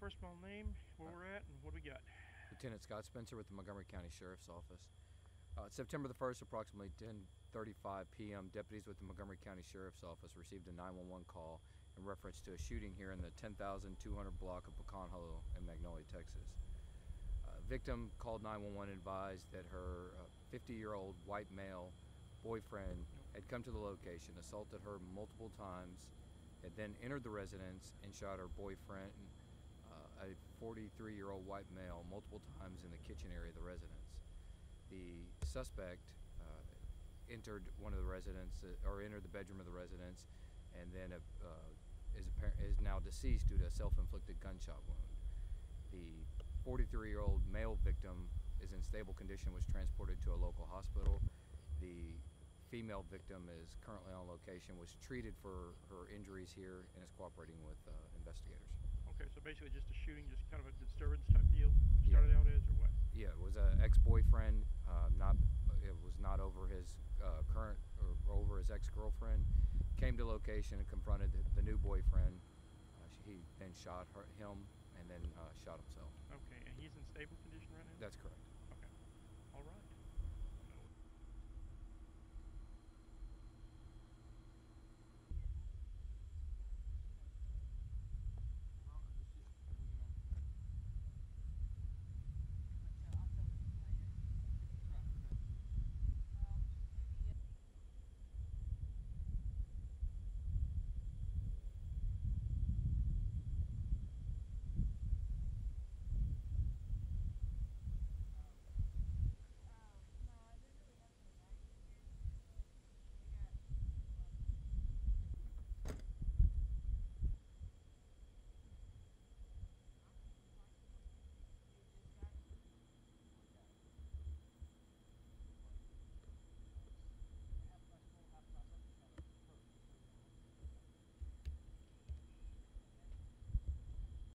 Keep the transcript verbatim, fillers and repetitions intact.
first of all, name, where we're at, and what do we got? Lieutenant Scott Spencer with the Montgomery County Sheriff's Office. Uh, September the first, approximately ten thirty-five p m, deputies with the Montgomery County Sheriff's Office received a nine one one call in reference to a shooting here in the ten thousand two hundred block of Pecan Hollow in Magnolia, Texas. Uh, victim called nine one one and advised that her fifty-year-old uh, white male boyfriend had come to the location, assaulted her multiple times, had then entered the residence and shot her boyfriend, uh, a forty-three-year-old white male, multiple times in the kitchen area of the residence. The suspect uh, entered one of the residence, uh, or entered the bedroom of the residence, and then uh, is, is now deceased due to a self-inflicted gunshot wound. The forty-three-year-old male victim is in stable condition, was transported to a local hospital. The female victim is currently on location, was treated for her injuries here, and is cooperating with uh, investigators. Okay, so basically just a shooting, just kind of a disturbance type deal, started Yeah. out as, or what? Yeah, it was an ex-boyfriend, uh, not, it was not over his uh, current, or over his ex-girlfriend. Came to location and confronted the, the new boyfriend. Uh, she, he then shot her, him, and then uh, shot himself. Okay, and he's in stable condition right now? That's correct.